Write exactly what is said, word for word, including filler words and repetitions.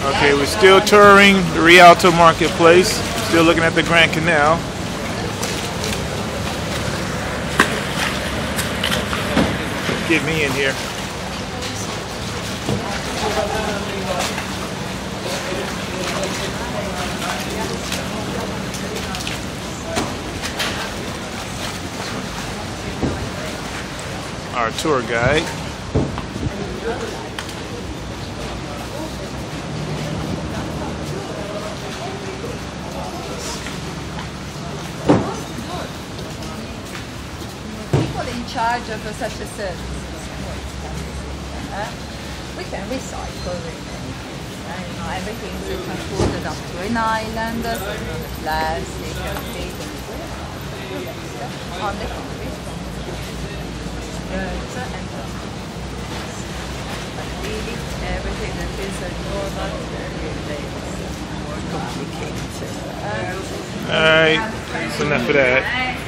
Okay, we're still touring the Rialto marketplace. Still looking at the Grand Canal. Get me in here. Our tour guide. People in charge of such a service. Uh, we can recycle it. Uh, you know, everything is transported up to an island, plastic and paper on the concrete. Birds and but really everything that is a normal is more complicated. Uh, Alright, that's enough of that.